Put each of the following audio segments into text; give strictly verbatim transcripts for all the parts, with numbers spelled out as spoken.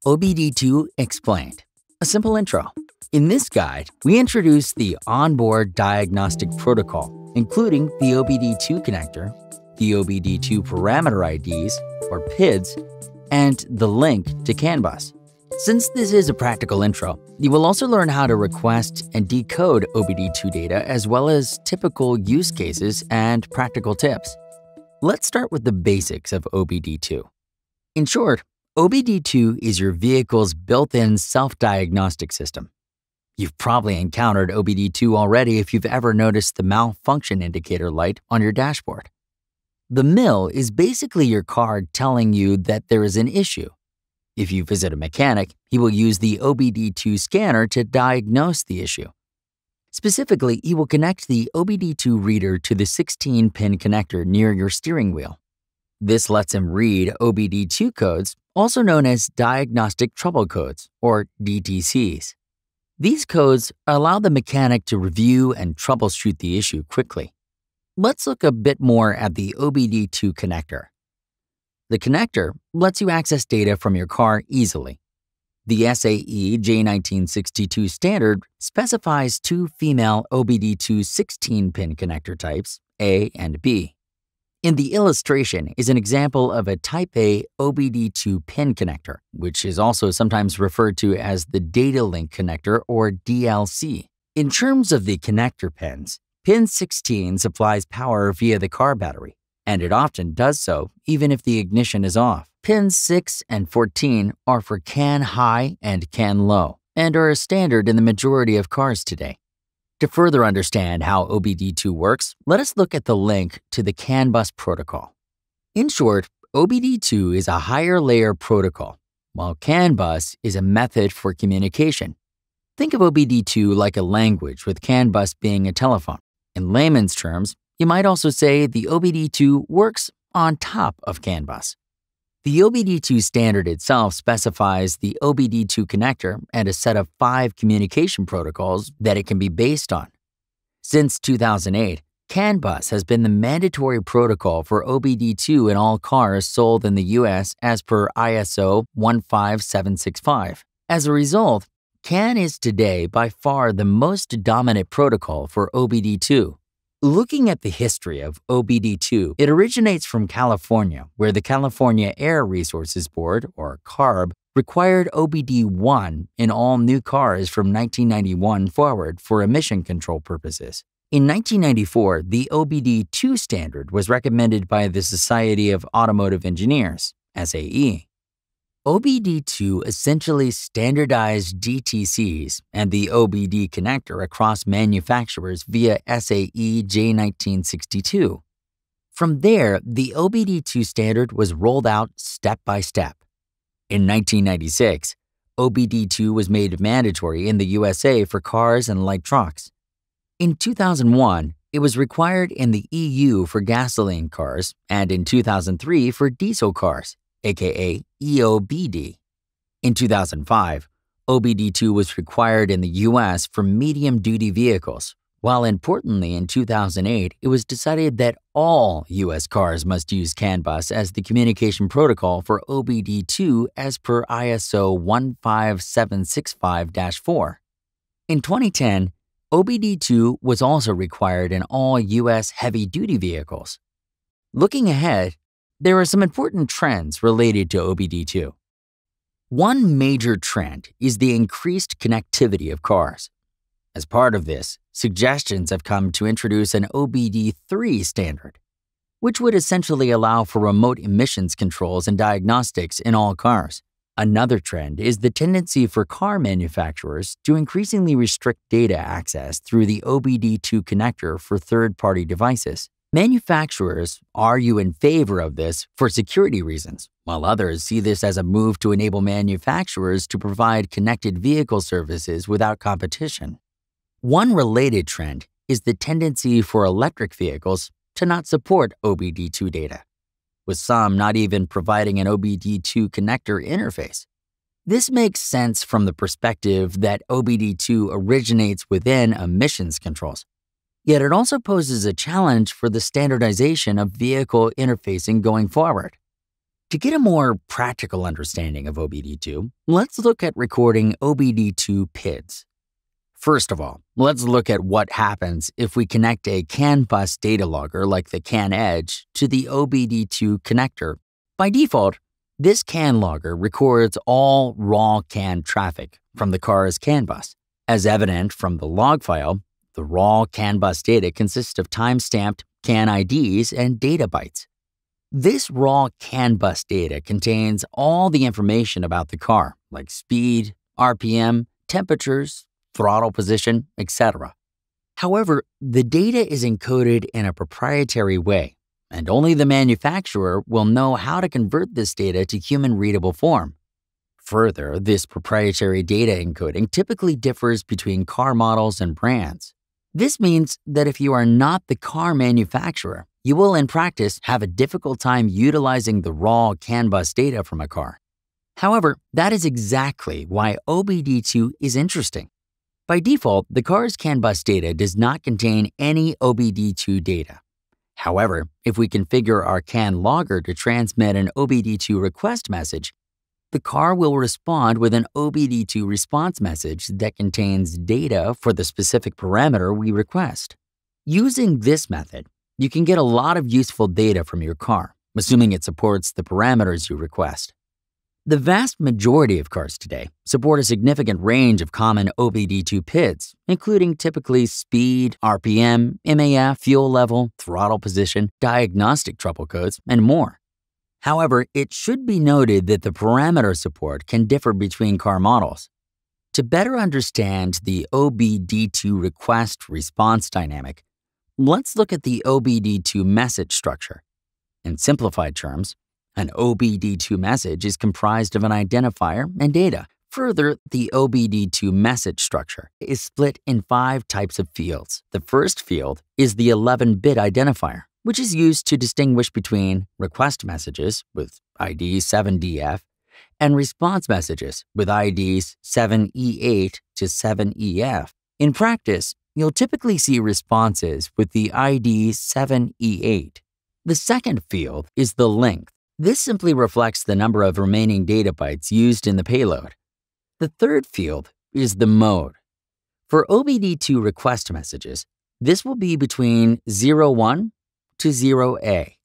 O B D two Explained. A simple intro. In this guide, we introduce the onboard diagnostic protocol, including the O B D two connector, the O B D two parameter I Ds, or P I Ds, and the link to CAN bus. Since this is a practical intro, you will also learn how to request and decode O B D two data as well as typical use cases and practical tips. Let's start with the basics of O B D two. In short, O B D two is your vehicle's built-in self-diagnostic system. You've probably encountered O B D two already if you've ever noticed the Malfunction Indicator Light on your dashboard. The M I L is basically your card telling you that there is an issue. If you visit a mechanic, he will use the O B D two scanner to diagnose the issue. Specifically, he will connect the O B D two reader to the sixteen pin connector near your steering wheel. This lets him read O B D two codes, also known as Diagnostic Trouble Codes, or D T Cs. These codes allow the mechanic to review and troubleshoot the issue quickly. Let's look a bit more at the O B D two connector. The connector lets you access data from your car easily. The S A E J nineteen sixty-two standard specifies two female O B D two sixteen pin connector types, A and B. In the illustration is an example of a Type A O B D two pin connector, which is also sometimes referred to as the data link connector or D L C. In terms of the connector pins, pin sixteen supplies power via the car battery, and it often does so even if the ignition is off. Pins six and fourteen are for CAN high and CAN low, and are a standard in the majority of cars today. To further understand how O B D two works, let us look at the link to the CAN bus protocol. In short, O B D two is a higher layer protocol, while CAN bus is a method for communication. Think of O B D two like a language, with CAN bus being a telephone. In layman's terms, you might also say the O B D two works on top of CAN bus. The O B D two standard itself specifies the O B D two connector and a set of five communication protocols that it can be based on. Since two thousand eight, CAN bus has been the mandatory protocol for O B D two in all cars sold in the U S as per I S O one five seven six five. As a result, CAN is today by far the most dominant protocol for O B D two. Looking at the history of O B D two, it originates from California, where the California Air Resources Board, or CARB, required O B D one in all new cars from nineteen ninety-one forward for emission control purposes. In nineteen ninety-four, the O B D two standard was recommended by the Society of Automotive Engineers, S A E. O B D two essentially standardized D T Cs and the O B D connector across manufacturers via S A E J nineteen sixty-two. From there, the O B D two standard was rolled out step by step. In nineteen ninety-six, O B D two was made mandatory in the U S A for cars and light trucks. In two thousand one, it was required in the E U for gasoline cars and in two thousand three for diesel cars, aka E O B D. In two thousand five, O B D two was required in the U S for medium-duty vehicles, while importantly in two thousand eight, it was decided that all U S cars must use CAN bus as the communication protocol for O B D two as per I S O one five seven six five dash four. In twenty ten, O B D two was also required in all U S heavy-duty vehicles. Looking ahead, there are some important trends related to O B D two. One major trend is the increased connectivity of cars. As part of this, suggestions have come to introduce an O B D three standard, which would essentially allow for remote emissions controls and diagnostics in all cars. Another trend is the tendency for car manufacturers to increasingly restrict data access through the O B D two connector for third-party devices. Manufacturers argue in favor of this for security reasons, while others see this as a move to enable manufacturers to provide connected vehicle services without competition. One related trend is the tendency for electric vehicles to not support O B D two data, with some not even providing an O B D two connector interface. This makes sense from the perspective that O B D two originates within emissions controls. Yet it also poses a challenge for the standardization of vehicle interfacing going forward. To get a more practical understanding of O B D two, let's look at recording O B D two P I Ds. First of all, let's look at what happens if we connect a CAN bus data logger like the CAN Edge to the O B D two connector. By default, this CAN logger records all raw CAN traffic from the car's CAN bus. As evident from the log file, the raw CAN bus data consists of time-stamped CAN I Ds and data bytes. This raw CAN bus data contains all the information about the car, like speed, R P M, temperatures, throttle position, et cetera. However, the data is encoded in a proprietary way, and only the manufacturer will know how to convert this data to human-readable form. Further, this proprietary data encoding typically differs between car models and brands. This means that if you are not the car manufacturer, you will in practice have a difficult time utilizing the raw CAN bus data from a car. However, that is exactly why O B D two is interesting. By default, the car's CAN bus data does not contain any O B D two data. However, if we configure our CAN logger to transmit an O B D two request message, the car will respond with an O B D two response message that contains data for the specific parameter we request. Using this method, you can get a lot of useful data from your car, assuming it supports the parameters you request. The vast majority of cars today support a significant range of common O B D two P I Ds, including typically speed, R P M, M A F, fuel level, throttle position, diagnostic trouble codes, and more. However, it should be noted that the parameter support can differ between car models. To better understand the O B D two request-response dynamic, let's look at the O B D two message structure. In simplified terms, an O B D two message is comprised of an identifier and data. Further, the O B D two message structure is split in five types of fields. The first field is the eleven bit identifier, which is used to distinguish between request messages with I D seven D F and response messages with I Ds seven E eight to seven E F. In practice, you'll typically see responses with the I D seven E eight. The second field is the length. This simply reflects the number of remaining data bytes used in the payload. The third field is the mode. For O B D two request messages, this will be between zero one to zero A.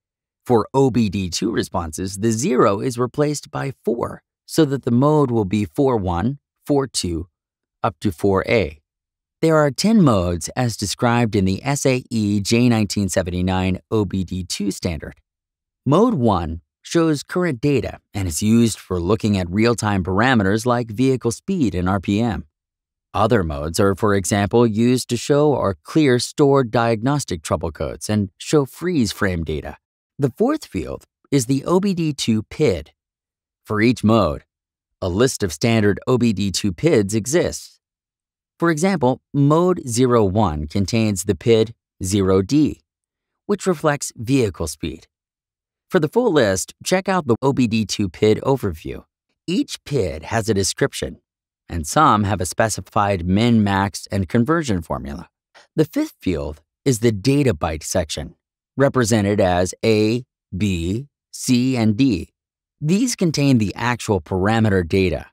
For O B D two responses, the zero is replaced by four, so that the mode will be four one, four two, up to four A. There are ten modes as described in the S A E J nineteen seventy-nine O B D two standard. Mode one shows current data and is used for looking at real-time parameters like vehicle speed and R P M. Other modes are, for example, used to show or clear stored diagnostic trouble codes and show freeze frame data. The fourth field is the O B D two P I D. For each mode, a list of standard O B D two P I Ds exists. For example, Mode zero one contains the P I D zero D, which reflects vehicle speed. For the full list, check out the O B D two P I D overview. Each P I D has a description, and some have a specified min, max, and conversion formula. The fifth field is the data byte section, represented as A, B, C, and D. These contain the actual parameter data.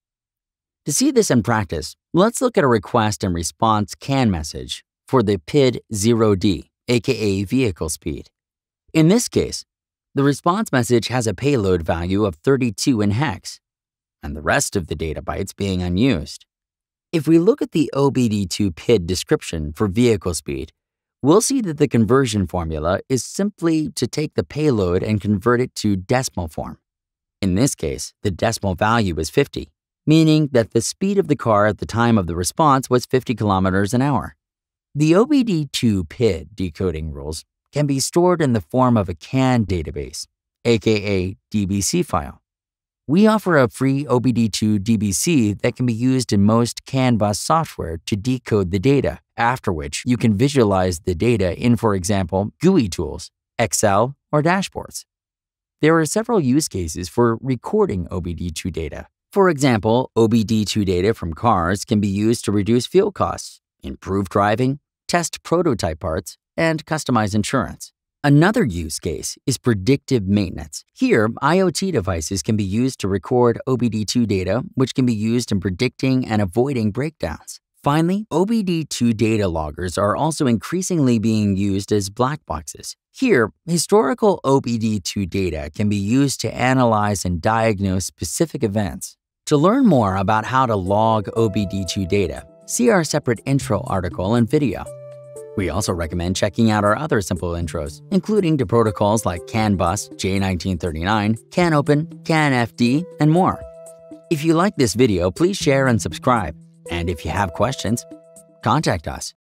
To see this in practice, let's look at a request and response CAN message for the P I D zero D, aka vehicle speed. In this case, the response message has a payload value of thirty-two in hex, and the rest of the data bytes being unused. If we look at the O B D two P I D description for vehicle speed, we'll see that the conversion formula is simply to take the payload and convert it to decimal form. In this case, the decimal value is fifty, meaning that the speed of the car at the time of the response was fifty kilometers an hour. The O B D two P I D decoding rules can be stored in the form of a CAN database, aka D B C file. We offer a free O B D two D B C that can be used in most CAN bus software to decode the data, after which you can visualize the data in, for example, G U I tools, Excel, or dashboards. There are several use cases for recording O B D two data. For example, O B D two data from cars can be used to reduce fuel costs, improve driving, test prototype parts, and customize insurance. Another use case is predictive maintenance. Here, IoT devices can be used to record O B D two data, which can be used in predicting and avoiding breakdowns. Finally, O B D two data loggers are also increasingly being used as black boxes. Here, historical O B D two data can be used to analyze and diagnose specific events. To learn more about how to log O B D two data, see our separate intro article and video. We also recommend checking out our other simple intros, including to protocols like CAN bus, J nineteen thirty-nine, CAN open, CAN F D, and more. If you like this video, please share and subscribe. And if you have questions, contact us.